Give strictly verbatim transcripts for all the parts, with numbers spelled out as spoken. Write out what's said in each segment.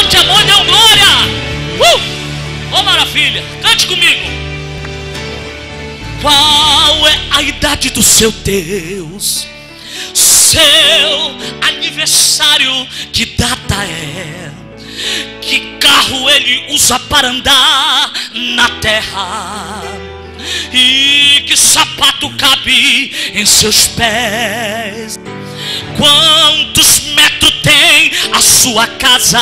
levante a mão e dê um glória. Uh! Oh, maravilha, cante comigo. Qual é a idade do seu Deus? Seu aniversário, que data é? Que carro ele usa para andar na terra? E que sapato cabe em seus pés? Quantos metros tem a sua casa?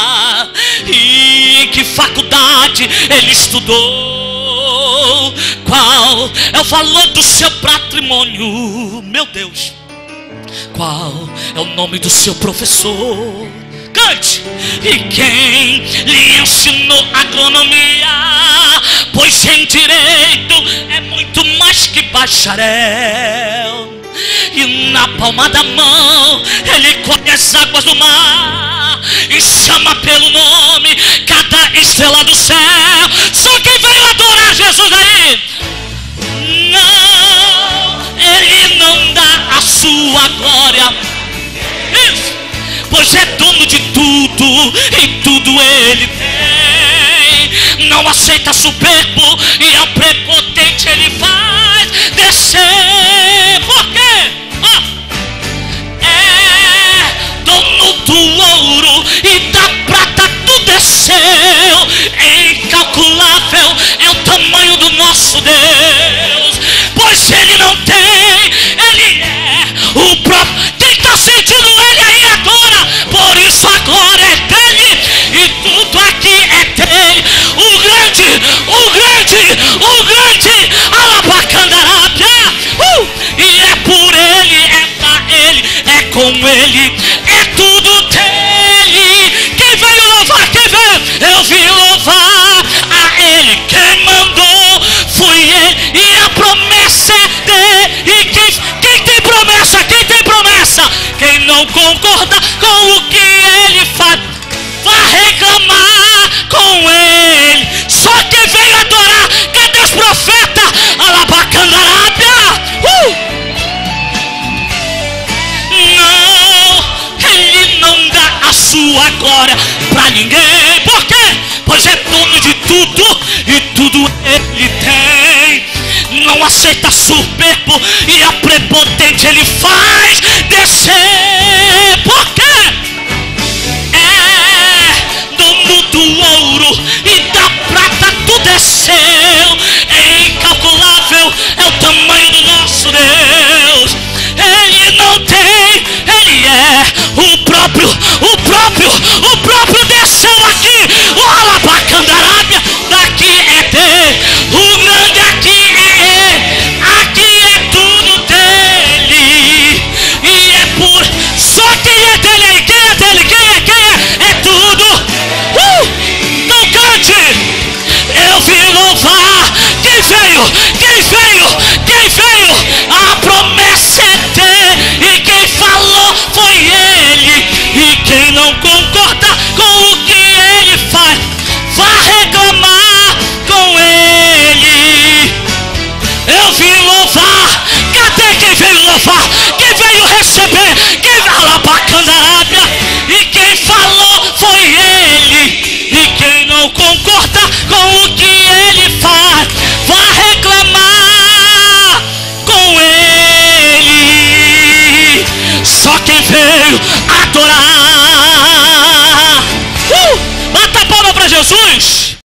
E que faculdade ele estudou? Qual é o valor do seu patrimônio? Meu Deus, qual é o nome do seu professor? Cante! E quem lhe ensinou agronomia? Pois em direito é muito mais que bacharel. E na palma da mão ele colhe as águas do mar e chama pelo nome cada estrela do céu. Só quem veio adorar Jesus aí. Não, ele não dá a sua glória. Isso. Pois é dono de tudo e tudo ele tem. Não aceita soberbo e ao prepotente ele faz descer. Por quê? Oh. É dono do ouro e da prata, tudo é seu. É incalculável, é o tamanho do nosso Deus. Pois ele não tem, ele é o próprio. Quem está sentindo ele aí agora? Por isso a glória é dele e tudo aqui é dele. O grande, o grande, o grande Alabacandarábia. Uh! E é por ele, é pra ele, é com ele, é tudo dele. Quem veio louvar? Quem veio? Eu vim louvar a ele. Quem mandou foi ele e a promessa é dele. E quem, quem tem promessa? Quem tem promessa? Quem não concorda com o que ele faz, vai reclamar com ele. Só quem veio adorar. Cadê os profetas? Alabacandarábia. Uh! Não, ele não dá a sua glória pra ninguém. Por quê? Pois é dono de tudo e tudo ele tem. Não aceita soberbo e a prepotente ele faz descer. Por quê? É dono do ouro e da prata, tudo é seu. É incalculável, é o tamanho do nosso Deus. Ele não tem, ele é o próprio, o próprio, o próprio desceu aqui. O Alabacandarábia, daqui é dele. O grande aqui é ele. Aqui é tudo dele. E é por, só quem é dele aí. Quem é dele? Quem é? Quem é? É tudo. Uh! Não cante. Eu vim louvar. Quem veio? Quem veio? Quem veio? A promessa é dele. E quem falou foi ele. E quem não concorda com o que ele faz, vai reclamar com ele. Eu vim louvar. Cadê quem veio louvar? Quem veio receber? Quem veio Alabacandarábia? E quem falou foi ele. E quem não concorda com o que ele faz, vai reclamar com ele. Só quem veio adorar. Uh! Bata a palma para Jesus.